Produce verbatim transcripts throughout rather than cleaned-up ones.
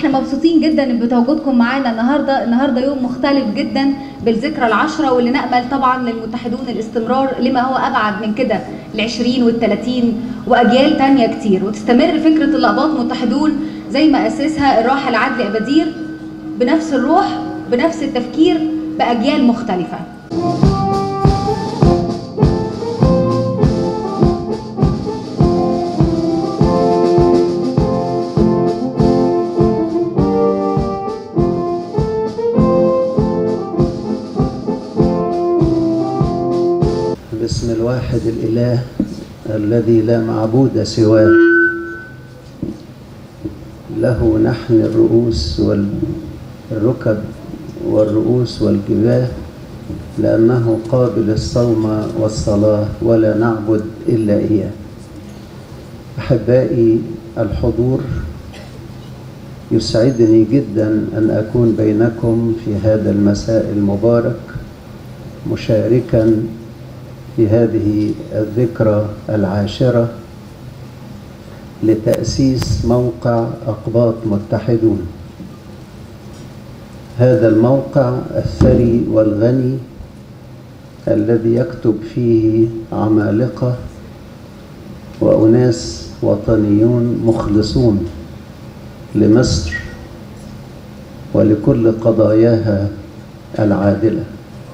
احنا مبسوطين جدا بتواجدكم معانا النهارده، النهارده يوم مختلف جدا بالذكرى العشرة، واللي نأمل طبعا للمتحدون الاستمرار لما هو ابعد من كده، العشرين والثلاثين واجيال تانية كتير، وتستمر فكرة الأقباط متحدون زي ما أسسها الراحل عدلي أبادير بنفس الروح بنفس التفكير بأجيال مختلفة. باسم الواحد الإله الذي لا معبود سواه، له نحن الرؤوس والركب والرؤوس والجباه، لأنه قابل الصوم والصلاة ولا نعبد إلا إياه. أحبائي الحضور، يسعدني جدا أن أكون بينكم في هذا المساء المبارك مشاركا في هذه الذكرى العاشرة لتأسيس موقع أقباط متحدون. هذا الموقع الثري والغني الذي يكتب فيه عمالقة وأناس وطنيون مخلصون لمصر ولكل قضاياها العادلة.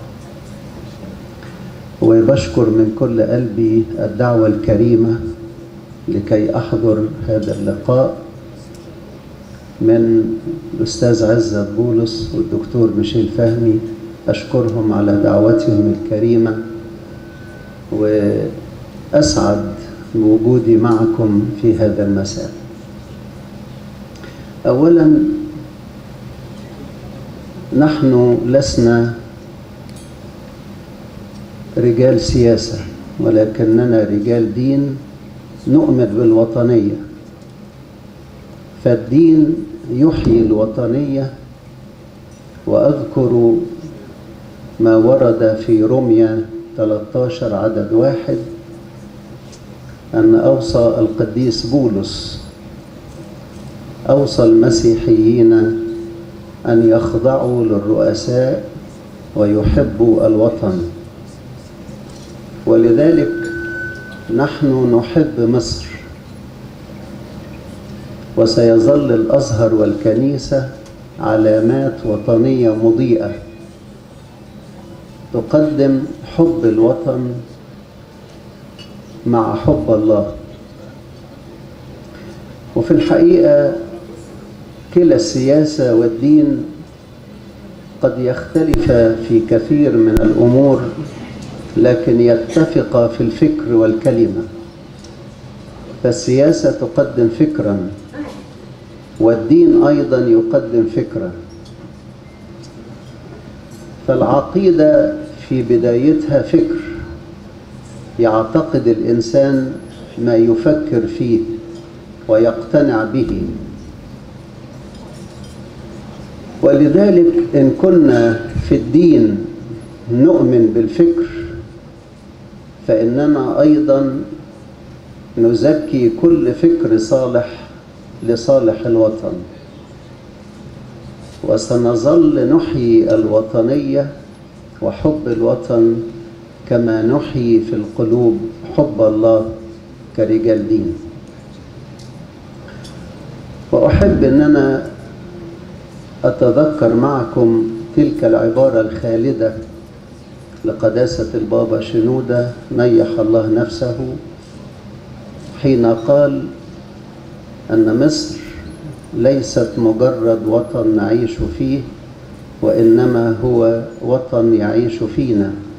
وبشكر من كل قلبي الدعوة الكريمة لكي أحضر هذا اللقاء من الأستاذ عزت بولس والدكتور ميشيل فهمي. أشكرهم على دعوتهم الكريمة، وأسعد بوجودي معكم في هذا المساء. أولا، نحن لسنا رجال سياسة، ولكننا رجال دين نؤمن بالوطنية، فالدين يحيي الوطنية. وأذكر ما ورد في روميا ثلاثة عشر عدد واحد أن أوصى القديس بولس أوصى المسيحيين أن يخضعوا للرؤساء ويحبوا الوطن. ولذلك نحن نحب مصر، وسيظل الأزهر والكنيسة علامات وطنية مضيئة تقدم حب الوطن مع حب الله. وفي الحقيقة كلا السياسة والدين قد يختلفا في كثير من الأمور، لكن يتفقا في الفكر والكلمة. فالسياسة تقدم فكرا، والدين أيضا يقدم فكرا. فالعقيدة في بدايتها فكر، يعتقد الإنسان ما يفكر فيه ويقتنع به. ولذلك إن كنا في الدين نؤمن بالفكر، فإننا أيضا نزكي كل فكر صالح لصالح الوطن، وسنظل نحيي الوطنية وحب الوطن كما نحيي في القلوب حب الله كرجال دين. وأحب أن أنا أتذكر معكم تلك العبارة الخالدة لقداسة البابا شنودة نيح الله نفسه، حين قال أن مصر ليست مجرد وطن نعيش فيه، وإنما هو وطن يعيش فينا.